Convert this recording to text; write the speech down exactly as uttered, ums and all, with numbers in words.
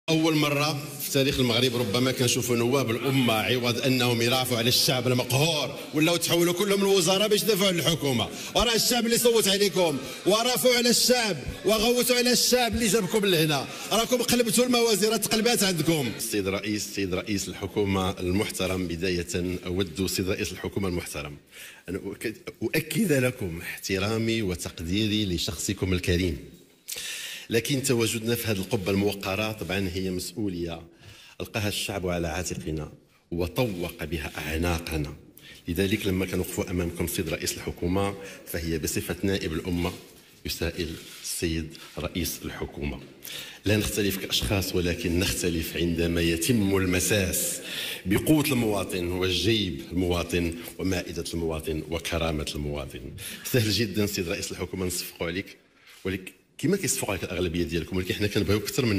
أول مرة في تاريخ المغرب ربما كنشوفوا نواب الأمة عوض أنهم يرافعوا على الشعب المقهور ولاو تحولوا كلهم الوزراء باش يدافعوا عن الحكومة، وراه الشعب اللي صوت عليكم ورافعوا على الشعب وغوتوا على الشعب اللي جابكم لهنا، راكم قلبتوا الموازين تقلبات عندكم. السيد رئيس السيد رئيس الحكومة المحترم، بداية أود السيد رئيس الحكومة المحترم أن أؤكد لكم احترامي وتقديري لشخصكم الكريم، لكن تواجدنا في هذه القبة الموقرة طبعا هي مسؤولية ألقاها الشعب على عاتقنا وطوق بها أعناقنا. لذلك لما كنوقفوا أمامكم السيد رئيس الحكومة فهي بصفة نائب الأمة يسائل السيد رئيس الحكومة. لا نختلف كأشخاص ولكن نختلف عندما يتم المساس بقوت المواطن وجيب المواطن ومائدة المواطن وكرامة المواطن. سهل جدا سيد رئيس الحكومة نصفقوا عليك، ولكن كما كيصفقوا عليك الاغلبيه ديالكم، ولكن حنا كنبغيو اكثر من